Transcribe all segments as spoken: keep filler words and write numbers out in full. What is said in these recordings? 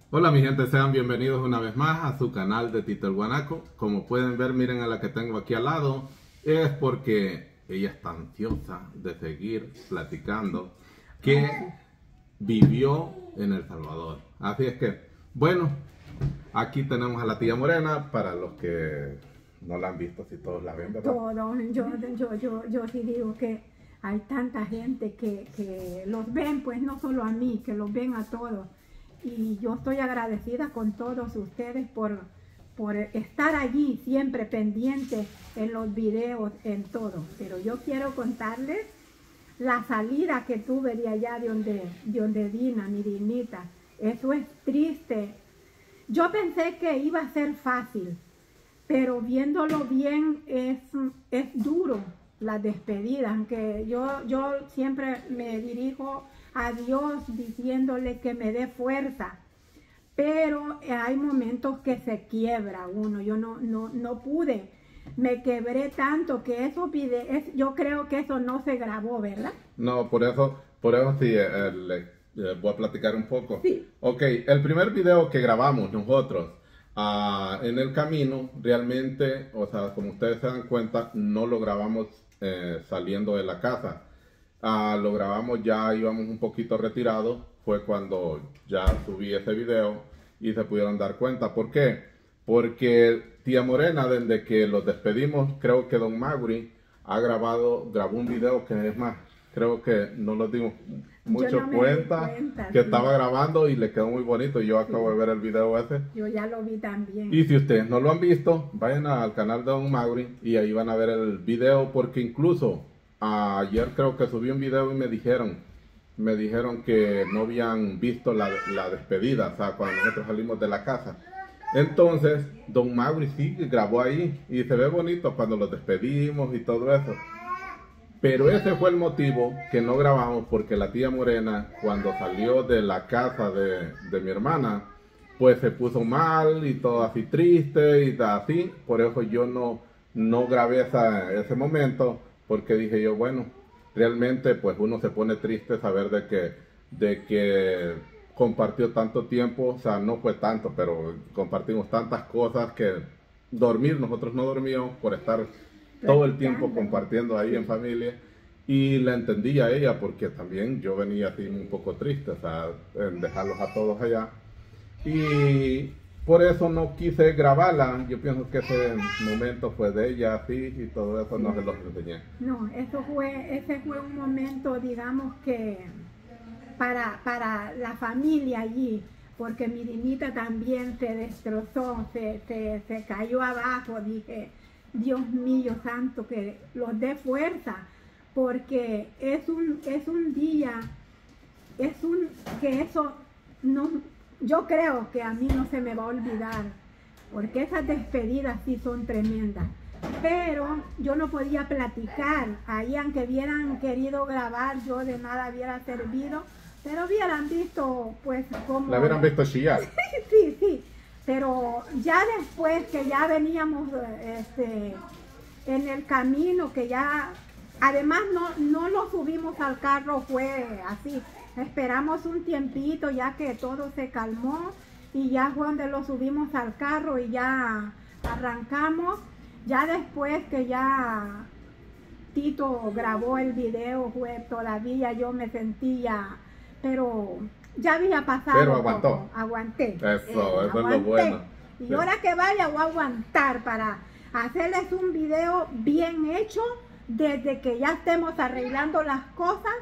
Hola mi gente, sean bienvenidos una vez más a su canal de Tito el Guanaco. Como pueden ver, miren a la que tengo aquí al lado. Es porque ella está ansiosa de seguir platicando que vivió en El Salvador. Así es que, bueno, aquí tenemos a la tía Morena para los que no la han visto, si todos la ven, ¿verdad? Todo, yo, yo, yo, yo sí digo que hay tanta gente que, que los ven, pues no solo a mí, que los ven a todos. Y yo estoy agradecida con todos ustedes por, por estar allí siempre pendientes en los videos, en todo. Pero yo quiero contarles la salida que tuve de allá de donde, de donde Dina, mi Dinita. Eso es triste. Yo pensé que iba a ser fácil, pero viéndolo bien es, es duro la despedida, aunque yo, yo siempre me dirijo a Dios diciéndole que me dé fuerza, pero hay momentos que se quiebra uno. Yo no, no, no pude, me quebré tanto que esos videos, yo creo que eso no se grabó, ¿verdad? No, por eso, por eso sí, eh, le, eh, voy a platicar un poco. Sí. Ok, el primer video que grabamos nosotros uh, en el camino, realmente, o sea, como ustedes se dan cuenta, no lo grabamos eh, saliendo de la casa. Uh, lo grabamos ya, íbamos un poquito retirados. Fue cuando ya subí ese video y se pudieron dar cuenta. ¿Por qué? Porque tía Morena, desde que los despedimos, creo que don Mauri ha grabado, grabó un video que es más, creo que no nos dimos mucho no cuenta, cuenta que sí. estaba grabando y le quedó muy bonito. Yo acabo sí. de ver el video ese. Yo ya lo vi también. Y si ustedes no lo han visto, vayan al canal de don Mauri y ahí van a ver el video, porque incluso ayer creo que subí un video y me dijeron, me dijeron que no habían visto la, la despedida, o sea, cuando nosotros salimos de la casa. Entonces, don Mauri sí grabó ahí y se ve bonito cuando los despedimos y todo eso. Pero ese fue el motivo que no grabamos, porque la tía Morena, cuando salió de la casa de, de mi hermana, pues se puso mal y todo así triste y así. Por eso yo no, no grabé esa, ese momento. Porque dije yo, bueno, realmente pues uno se pone triste saber de que, de que compartió tanto tiempo, o sea, no fue tanto, pero compartimos tantas cosas que dormir, nosotros no dormíamos por estar todo el tiempo compartiendo ahí en familia. Y la entendí a ella porque también yo venía así un poco triste, o sea, en dejarlos a todos allá. Y por eso no quise grabarla. Yo pienso que ese momento fue de ella así y todo eso no se los enseñé. No, eso fue, ese fue un momento, digamos que para, para la familia allí, porque mi Dinita también se destrozó, se, se, se cayó abajo. Dije, Dios mío santo, que los dé fuerza, porque es un, es un día, es un, que eso no... Yo creo que a mí no se me va a olvidar, porque esas despedidas sí son tremendas. Pero yo no podía platicar. Ahí, aunque hubieran querido grabar, yo de nada hubiera servido. Pero hubieran visto, pues, como... La hubieran visto chillar. Sí, sí. Pero ya después que ya veníamos este, en el camino, que ya... Además, no, no lo subimos al carro, fue así. Esperamos un tiempito ya que todo se calmó y ya fue donde lo subimos al carro y ya arrancamos. Ya después que ya Tito grabó el video, fue todavía yo me sentía, pero ya había pasado. Pero aguantó. Poco, aguanté. Eso, eh, eso aguanté. es lo bueno. Y Sí. ahora que vaya voy a aguantar para hacerles un video bien hecho desde que ya estemos arreglando las cosas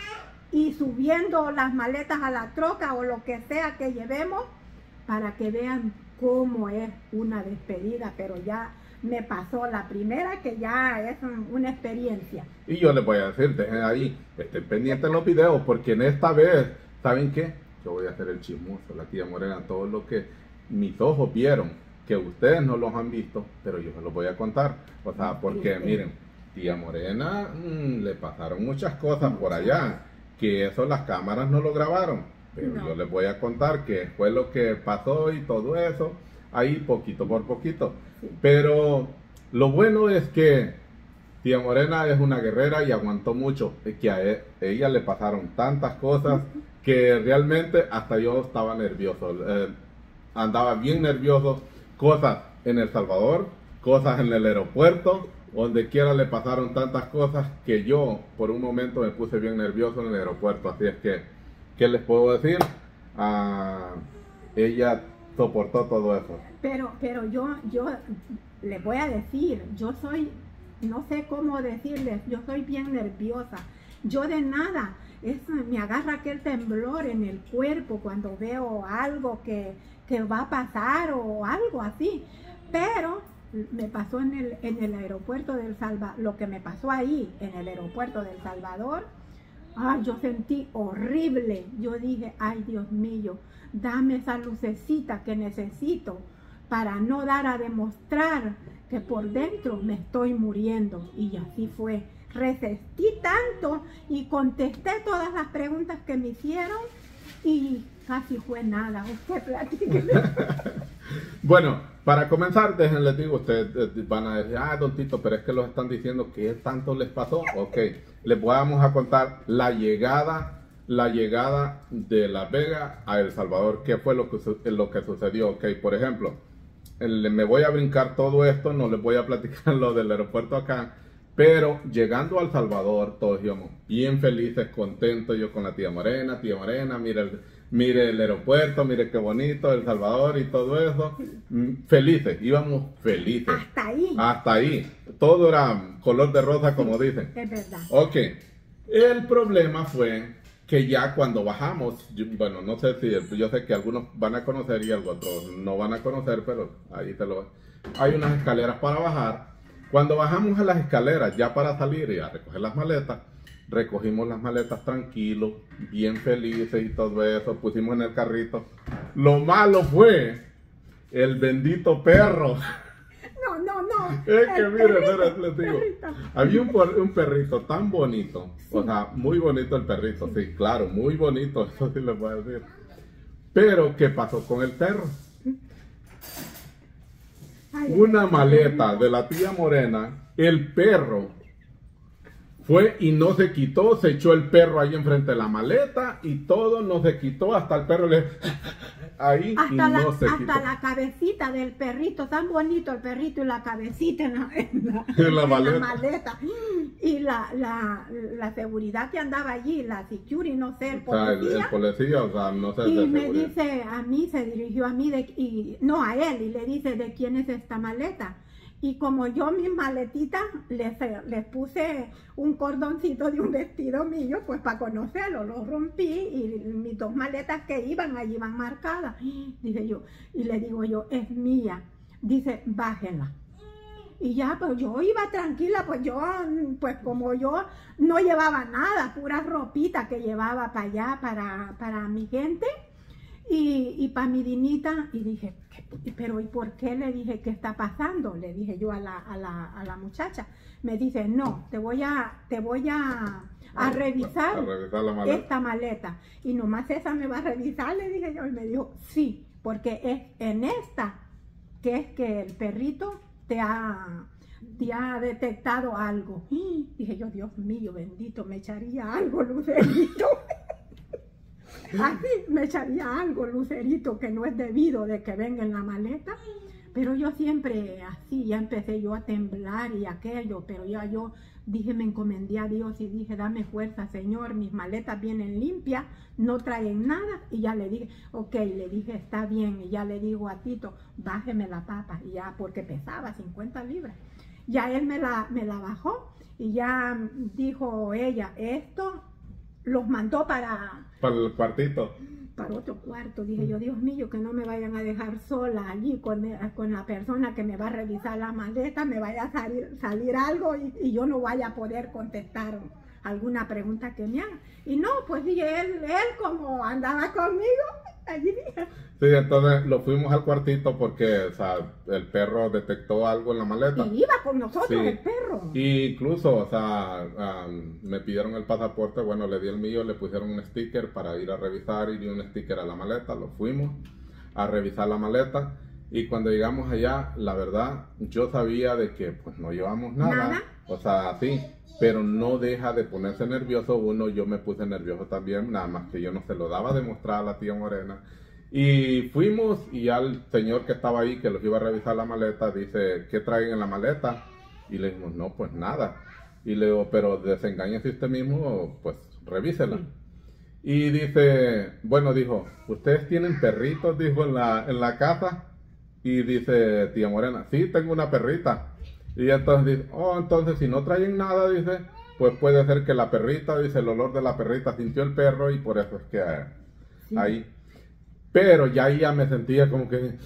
y subiendo las maletas a la troca o lo que sea que llevemos, para que vean cómo es una despedida. Pero ya me pasó la primera, que ya es un, una experiencia. Y yo les voy a decir, dejen ahí, estén pendientes en los videos, porque en esta vez, ¿saben qué? Yo voy a hacer el chismoso, la tía Morena, todo lo que mis ojos vieron, que ustedes no los han visto, pero yo se los voy a contar. O sea, porque miren, tía Morena mmm, le pasaron muchas cosas por allá, que eso las cámaras no lo grabaron, pero no. Yo les voy a contar que fue lo que pasó y todo eso, ahí poquito por poquito. Sí. Pero lo bueno es que tía Morena es una guerrera y aguantó mucho, que a ella le pasaron tantas cosas que realmente hasta yo estaba nervioso. Eh, andaba bien nervioso, cosas en El Salvador, cosas en el aeropuerto, donde quiera le pasaron tantas cosas que yo por un momento me puse bien nervioso en el aeropuerto. Así es que, ¿qué les puedo decir? Ah, ella soportó todo eso. Pero, pero yo, yo les voy a decir, yo soy, no sé cómo decirles, yo soy bien nerviosa. Yo de nada, es, me agarra aquel temblor en el cuerpo cuando veo algo que, que va a pasar o algo así. Pero me pasó en el, en el aeropuerto del Salvador, lo que me pasó ahí en el aeropuerto del Salvador, ay, yo sentí horrible. Yo dije, ay Dios mío, dame esa lucecita que necesito para no dar a demostrar que por dentro me estoy muriendo. Y así fue. Resistí tanto y contesté todas las preguntas que me hicieron y casi fue nada. Usted platique. Bueno, para comenzar, déjenles digo, ustedes van a decir, ah, don Tito, pero es que los están diciendo que tanto les pasó. Ok, les vamos a contar la llegada, la llegada de Las Vegas a El Salvador, qué fue lo que, lo que sucedió. Ok, por ejemplo, el, me voy a brincar todo esto, no les voy a platicar lo del aeropuerto acá, pero llegando a El Salvador, todos íbamos bien felices, contentos, yo con la tía Morena, tía Morena, mira el... Mire el aeropuerto, mire qué bonito, El Salvador y todo eso. Felices, íbamos felices. Hasta ahí. Hasta ahí. Todo era color de rosa, como sí, dicen. Es verdad. Ok. El problema fue que ya cuando bajamos, yo, bueno, no sé si, yo sé que algunos van a conocer y otros no van a conocer, pero ahí te lo... Hay unas escaleras para bajar. Cuando bajamos a las escaleras, ya para salir y a recoger las maletas, recogimos las maletas tranquilos, bien felices y todo eso, pusimos en el carrito. Lo malo fue el bendito perro. No, no, no. Es que miren, miren, les digo, había un, un perrito tan bonito, sí. O sea, muy bonito el perrito, sí. Sí, claro, muy bonito, eso sí les voy a decir. Pero, ¿qué pasó con el perro? Ay, una maleta de la tía Morena, el perro fue y no se quitó, se echó el perro ahí enfrente de la maleta y todo no se quitó, hasta el perro le... ahí hasta y la, no se hasta quitó. la cabecita del perrito, tan bonito el perrito y la cabecita en la, en la, en la, en maleta. la maleta. Y la, la, la seguridad que andaba allí, la security, no sé, el policía. O sea, el, el policía, o sea, no sé. Y me dice, a mí, se dirigió a mí, de, y no a él, y le dice, ¿de quién es esta maleta? Y como yo mis maletitas les, les puse un cordoncito de un vestido mío, pues para conocerlo, lo rompí y mis dos maletas que iban, allí iban marcadas. Dije yo, y le digo yo, es mía. Dice, bájenla. Y ya, pues yo iba tranquila, pues yo, pues como yo no llevaba nada, pura ropita que llevaba para allá, para, para mi gente. Y, y para mi dinita, y dije, pero ¿y por qué? Le dije, ¿qué está pasando? Le dije yo a la, a la, a la muchacha. Me dice, no, te voy a, te voy a, a revisar, a revisar la maleta. esta maleta. Y nomás esa me va a revisar, le dije yo. Y me dijo, sí, porque es en esta que es que el perrito te ha, te ha detectado algo. Y dije yo, Dios mío, bendito, me echaría algo, Lucerito. Así me echaría algo, Lucerito, que no es debido de que venga en la maleta. Pero yo siempre así, ya empecé yo a temblar y aquello, pero ya yo dije, me encomendé a Dios y dije, dame fuerza, Señor, mis maletas vienen limpias, no traen nada. Y ya le dije, ok, le dije, está bien. Y ya le digo a Tito, bájeme la papa, y ya, porque pesaba cincuenta libras. Ya él me la, me la bajó y ya dijo ella, esto los mandó para... Para el cuartito. Para otro cuarto. Dije yo, Dios mío, que no me vayan a dejar sola allí con, con la persona que me va a revisar la maleta, me vaya a salir, salir algo y, y yo no vaya a poder contestar alguna pregunta que me haga. Y no, pues dije, él, él como andaba conmigo, allí dije. Sí, entonces lo fuimos al cuartito porque, o sea, el perro detectó algo en la maleta. Y iba con nosotros, sí, el perro. Y incluso, o sea, um, me pidieron el pasaporte, bueno, le di el mío, le pusieron un sticker para ir a revisar y di un sticker a la maleta. Lo fuimos a revisar la maleta y cuando llegamos allá, la verdad, yo sabía de que pues no llevamos nada. ¿Nada? O sea, sí, pero no deja de ponerse nervioso uno. Yo me puse nervioso también, nada más que yo no se lo daba a demostrar a la tía Morena. Y fuimos y al señor que estaba ahí, que los iba a revisar la maleta, dice, ¿qué traen en la maleta? Y le dijimos, no, pues nada. Y le digo, pero desengáñese usted mismo, pues revísela. Sí. Y dice, bueno, dijo, ¿ustedes tienen perritos? Dijo, en la, en la casa. Y dice tía Morena, sí, tengo una perrita. Y entonces dice, oh, entonces si no traen nada, dice, pues puede ser que la perrita, dice, el olor de la perrita sintió el perro y por eso es que eh, sí. ahí. Pero ya ahí ya me sentía como que,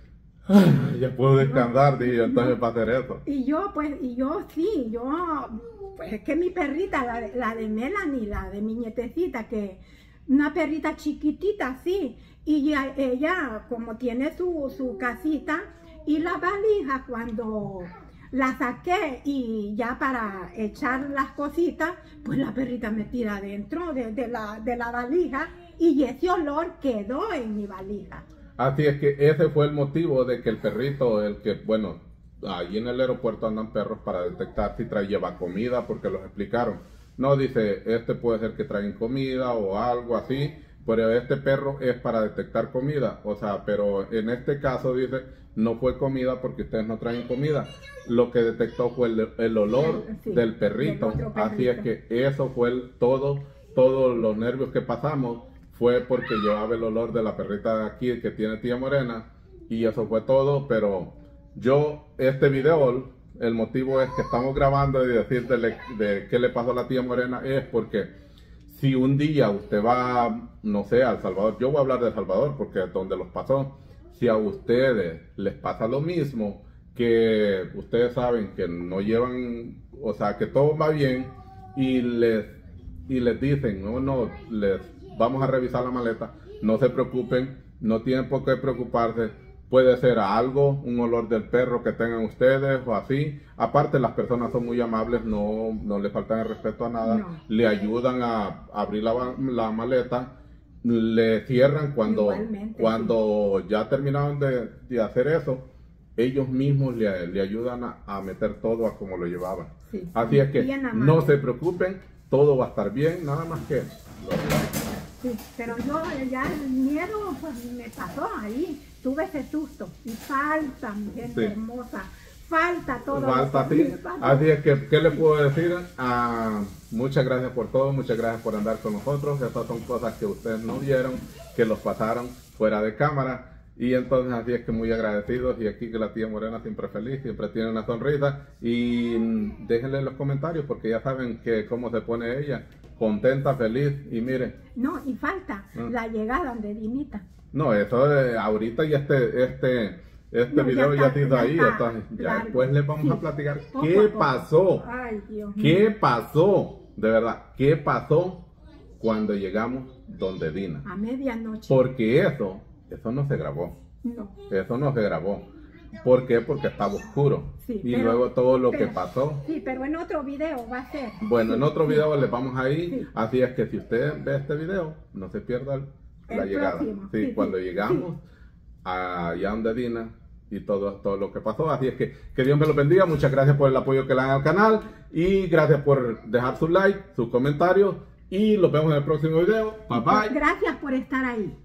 ay, ya puedo descansar, dije yo, entonces para hacer eso. Y yo, pues, y yo sí, yo, pues es que mi perrita, la, la de Melanie, la de mi nietecita, que una perrita chiquitita, sí, y ya, ella, como tiene su, su casita, y la valija, cuando la saqué y ya para echar las cositas, pues la perrita me tira adentro de, de, la, de la valija, y ese olor quedó en mi valija. Así es que ese fue el motivo de que el perrito, el que, bueno, allí en el aeropuerto andan perros para detectar si trae, lleva comida, porque los explicaron. No, dice, este puede ser que traen comida o algo así, pero este perro es para detectar comida. O sea, pero en este caso, dice, no fue comida porque ustedes no traen comida. Lo que detectó fue el, el olor sí, del perrito. perrito. Así es que eso fue el, todo, todos los nervios que pasamos fue porque llevaba el olor de la perrita de aquí que tiene tía Morena. Y eso fue todo, pero yo, este video, el motivo es que estamos grabando y decirte de, de qué le pasó a la tía Morena es porque si un día usted va, no sé, a El Salvador, yo voy a hablar de El Salvador porque es donde los pasó, si a ustedes les pasa lo mismo, que ustedes saben que no llevan, o sea, que todo va bien y les, y les dicen, no, no, les vamos a revisar la maleta, no se preocupen, no tienen por qué preocuparse. Puede ser algo, un olor del perro que tengan ustedes o así. Aparte, las personas son muy amables, no, no le faltan el respeto a nada. No. Le ayudan a abrir la, la maleta, le cierran cuando, cuando sí. ya terminaron de, de hacer eso. Ellos mismos le, le ayudan a, a meter todo a como lo llevaban. Sí. Así es que no se preocupen, todo va a estar bien, nada más que... Sí, pero yo ya el miedo pues, me pasó ahí, tuve ese susto y falta, mi gente sí. hermosa, falta todo. Falta, sí. Así es que, ¿qué le puedo decir? Ah, muchas gracias por todo, muchas gracias por andar con nosotros, estas son cosas que ustedes no vieron, que los pasaron fuera de cámara. Y entonces así es que muy agradecidos y aquí que la tía Morena siempre feliz, siempre tiene una sonrisa y déjenle en los comentarios porque ya saben que cómo se pone ella, contenta, feliz y miren. No, y falta ¿no? la llegada de Dinita. No, eso de ahorita y este, este, este no, video ya, está, ya ha sido ahí, está, entonces ya largo. Después les vamos sí. a platicar poco qué poco. pasó, Ay, Dios qué mío. pasó, de verdad, qué pasó cuando llegamos donde Dina. A medianoche. Porque eso... Eso no se grabó. No. Eso no se grabó. ¿Por qué? Porque estaba oscuro. Sí, y pero, luego todo lo pero, que pasó. Sí, pero en otro video va a ser. Bueno, en otro video les vamos a ir. Sí. Así es que si usted ve este video, no se pierda la el llegada. Sí, sí, cuando sí. llegamos sí. allá donde Dina y todo, todo lo que pasó. Así es que que Dios me lo bendiga. Muchas gracias por el apoyo que le dan al canal. Y gracias por dejar su like, sus comentarios. Y los vemos en el próximo video. Bye bye. Gracias por estar ahí.